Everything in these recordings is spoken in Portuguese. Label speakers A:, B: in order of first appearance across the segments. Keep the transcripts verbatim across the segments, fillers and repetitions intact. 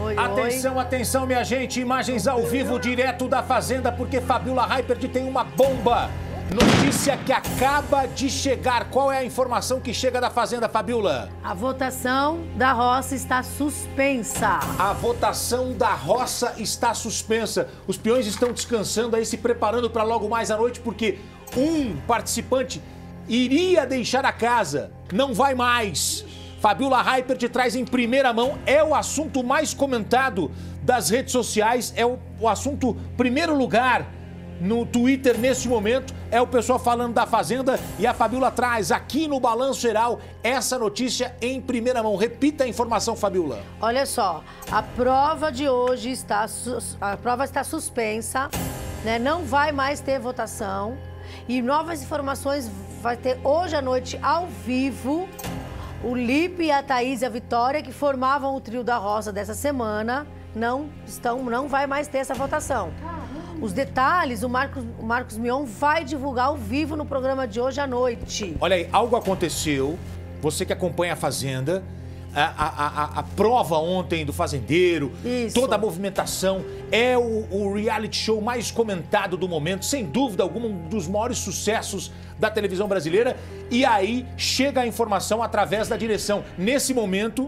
A: Oi,
B: atenção,
A: oi.
B: atenção, minha gente. Imagens ao vivo, direto da Fazenda, porque Fabiola Hypert tem uma bomba. Notícia que acaba de chegar. Qual é a informação que chega da Fazenda, Fabiola?
A: A votação da roça está suspensa.
B: A votação da roça está suspensa. Os peões estão descansando aí, se preparando para logo mais à noite, porque um participante iria deixar a casa. Não vai mais. Fabiola Hypert traz em primeira mão, é o assunto mais comentado das redes sociais, é o, o assunto primeiro lugar no Twitter neste momento, é o pessoal falando da Fazenda, e a Fabiola traz aqui no Balanço Geral essa notícia em primeira mão. Repita a informação, Fabiola.
A: Olha só, a prova de hoje está, a prova está suspensa, né? Não vai mais ter votação e novas informações vai ter hoje à noite ao vivo. O Lipe e a Thaís e a Vitória, que formavam o trio da roça dessa semana, não estão, não vai mais ter essa votação. Os detalhes, o Marcos, o Marcos Mion vai divulgar ao vivo no programa de hoje à noite.
B: Olha aí, algo aconteceu, você que acompanha a Fazenda, a, a, a, a prova ontem do Fazendeiro,
A: Isso.
B: toda a movimentação, é o, o reality show mais comentado do momento, sem dúvida alguma, um dos maiores sucessos da televisão brasileira, e aí chega a informação através da direção. Nesse momento,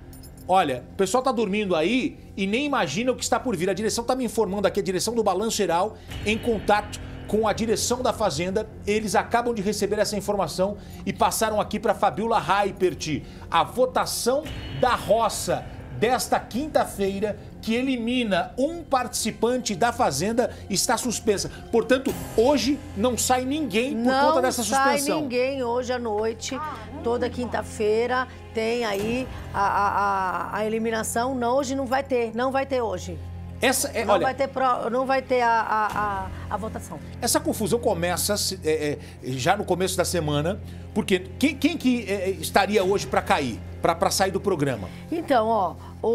B: olha, o pessoal tá dormindo aí e nem imagina o que está por vir. A direção tá me informando aqui, a direção do Balanço Geral, em contato com a direção da Fazenda. Eles acabam de receber essa informação e passaram aqui para Fabiola Hypert. A votação da roça desta quinta-feira, que elimina um participante da Fazenda, está suspensa. Portanto, hoje não sai ninguém por
A: não
B: conta dessa suspensão.
A: Não sai ninguém hoje à noite. Toda quinta-feira tem aí a, a, a, a eliminação. Não, hoje não vai ter, não vai ter hoje.
B: Essa, é,
A: não,
B: olha,
A: vai ter pro, não vai ter a, a, a, a votação.
B: Essa confusão começa é, é, já no começo da semana, porque quem, quem que é, estaria hoje para cair, para sair do programa?
A: Então, ó, o,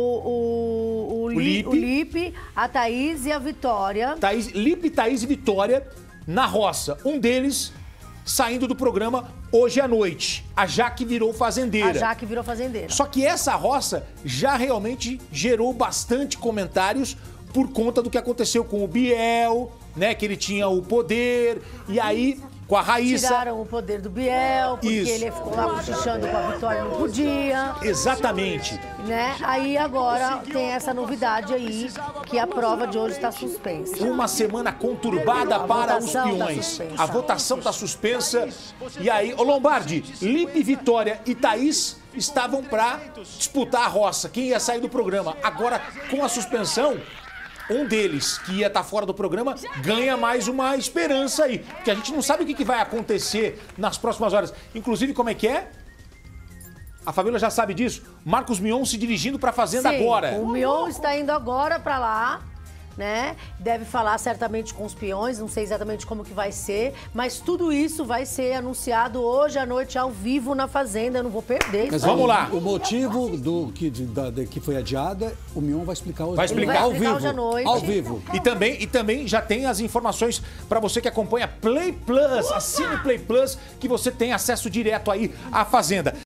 A: o, o,
B: o,
A: Li,
B: Lipe,
A: o Lipe, a Thaís e a Vitória.
B: Thaís, Lipe, Thaís e Vitória na roça. Um deles saindo do programa hoje à noite. A Jaque virou fazendeira.
A: A Jaque virou fazendeira.
B: Só que essa roça já realmente gerou bastante comentários por conta do que aconteceu com o Biel, né? Que ele tinha o poder, e aí com a Raíssa.
A: Tiraram o poder do Biel, porque
B: Isso.
A: ele ficou lá cochichando com a Vitória, não podia.
B: Exatamente.
A: Né? Aí agora tem essa novidade aí, que a prova de hoje está suspensa.
B: Uma semana conturbada
A: a
B: para os peões.
A: Tá
B: a votação está suspensa. E aí, ô Lombardi, Lipe, Vitória e Thaís estavam para disputar a roça. Quem ia sair do programa? Agora, com a suspensão, um deles, que ia estar fora do programa, ganha mais uma esperança aí. Porque a gente não sabe o que vai acontecer nas próximas horas. Inclusive, como é que é? A Fabiola já sabe disso. Marcos Mion se dirigindo para a Fazenda
A: Sim,
B: agora.
A: O Mion está indo agora para lá, né? Deve falar certamente com os peões, não sei exatamente como que vai ser, mas tudo isso vai ser anunciado hoje à noite ao vivo na Fazenda, eu não vou perder.
B: Mas vamos lá.
C: O motivo do que, de, da, de, que foi adiada, o Mion vai explicar hoje.
B: Vai explicar,
A: vai
B: ao
A: explicar
B: vivo.
A: hoje à noite.
C: Ao vivo.
B: E também, e também já tem as informações para você que acompanha Play Plus, assine Play Plus, que você tem acesso direto aí à Fazenda.